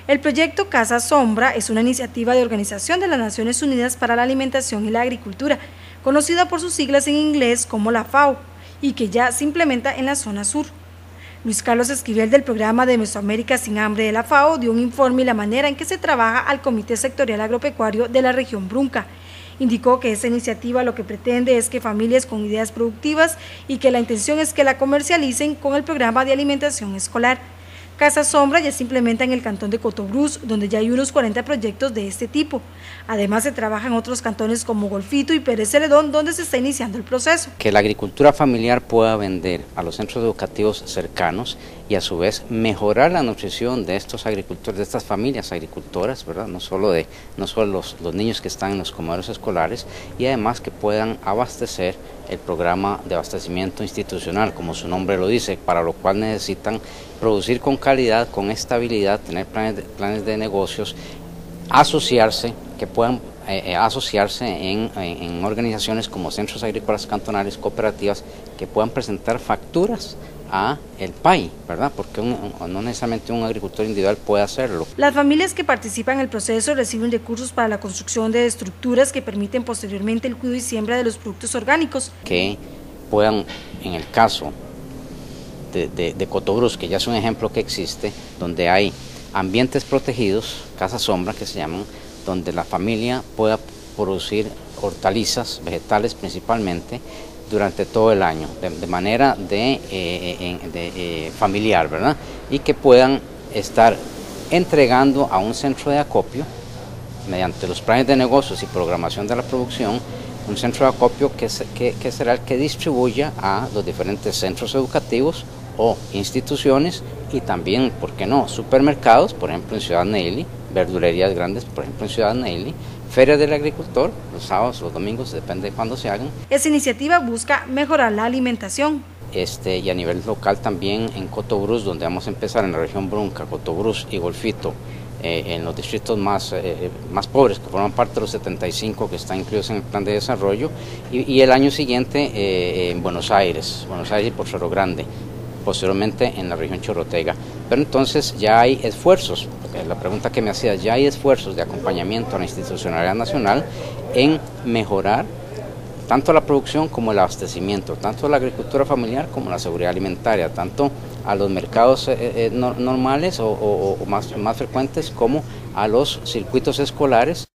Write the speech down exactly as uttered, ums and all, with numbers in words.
El proyecto Casa Sombra es una iniciativa de Organización de las Naciones Unidas para la Alimentación y la Agricultura, conocida por sus siglas en inglés como la FAO, y que ya se implementa en la zona sur. Luis Carlos Esquivel, del programa de Mesoamérica sin Hambre de la FAO, dio un informe y la manera en que se trabaja al Comité Sectorial Agropecuario de la región Brunca. Indicó que esta iniciativa lo que pretende es que familias con ideas productivas y que la intención es que la comercialicen con el programa de alimentación escolar. Casa Sombra ya se implementa en el cantón de Cotobruz, donde ya hay unos cuarenta proyectos de este tipo. Además, se trabaja en otros cantones como Golfito y Pérez Celedón, donde se está iniciando el proceso. Que la agricultura familiar pueda vender a los centros educativos cercanos y a su vez mejorar la nutrición de estos agricultores, de estas familias agricultoras, ¿verdad? No solo de no solo los, los niños que están en los comedores escolares, y además que puedan abastecer el programa de abastecimiento institucional, como su nombre lo dice, para lo cual necesitan producir con calidad, con estabilidad, tener planes de, planes de negocios, asociarse, que puedan eh, asociarse en, en, en organizaciones como centros agrícolas cantonales, cooperativas, que puedan presentar facturas a el P A I, ¿verdad? Porque un, un, no necesariamente un agricultor individual puede hacerlo. Las familias que participan en el proceso reciben recursos para la construcción de estructuras que permiten posteriormente el cuidado y siembra de los productos orgánicos. Que puedan, en el caso de, de, de Cotobruz, que ya es un ejemplo que existe, donde hay ambientes protegidos, casas sombra que se llaman, donde la familia pueda producir hortalizas, vegetales principalmente, durante todo el año, de, de manera de, eh, de eh, familiar, ¿verdad? Y que puedan estar entregando a un centro de acopio, mediante los planes de negocios y programación de la producción, un centro de acopio que, que, que será el que distribuya a los diferentes centros educativos o instituciones, y también, ¿por qué no?, supermercados, por ejemplo en Ciudad Neyli, verdulerías grandes, por ejemplo en Ciudad Neyli, ferias del agricultor, los sábados, los domingos, depende de cuándo se hagan. Esta iniciativa busca mejorar la alimentación. Este, y a nivel local también en Cotobruz, donde vamos a empezar en la región Brunca, Cotobruz y Golfito, eh, en los distritos más, eh, más pobres, que forman parte de los setenta y cinco que están incluidos en el plan de desarrollo, y, y el año siguiente eh, en Buenos Aires, Buenos Aires y Potrero Grande, posteriormente en la región Chorotega. Pero entonces ya hay esfuerzos, la pregunta que me hacías, ya hay esfuerzos de acompañamiento a la institucionalidad nacional en mejorar tanto la producción como el abastecimiento, tanto la agricultura familiar como la seguridad alimentaria, tanto a los mercados eh, eh, no, normales o, o, o más, más frecuentes como a los circuitos escolares.